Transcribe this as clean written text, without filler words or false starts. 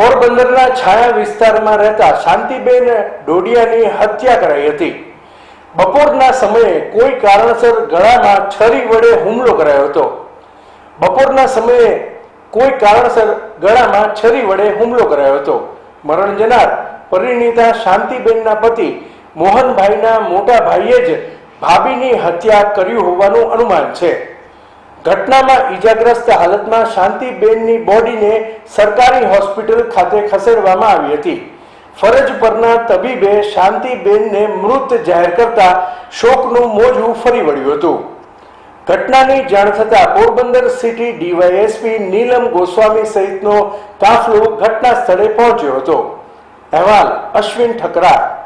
પોરબંદરના છાયા વિસ્તારમાં રહેતા શાંતિબેન ડોડિયાની હત્યા કરાઈ હતી। બપોરના સમયે કોઈ કારણસર ગળામાં છરી વડે હુમલો કરાયો હતો। બપોરના સમયે કોઈ કારણસર ગળામાં છરી વડે હુમલો કરાયો હતો। મરણ જનાર પરિણીતા શાંતિબેનના પતિ મોહનભાઈના મોટા ભાઈએ જ ભાભીની હત્યા કરી હોવાનું અનુમાન છે। ઘટનામાં ઈજાગ્રસ્ત હાલતમાં શાંતિબેનની બોડીને સરકારી હોસ્પિટલ ખાતે ખસેડવામાં આવી હતી। ફરજ પરના તબીબે શાંતિબેનને મૃત જાહેર કરતા શોકનું મોજું ફરી વળ્યું હતું। ઘટનાની જાણ થતાં પોરબંદર સિટી ડીવાયએસપી નીલમ ગોસ્વામી સહિતનો કાફલો ઘટના સ્થળે પહોંચ્યો હતો। અહેવાલ અશ્વિન ઠકરાર।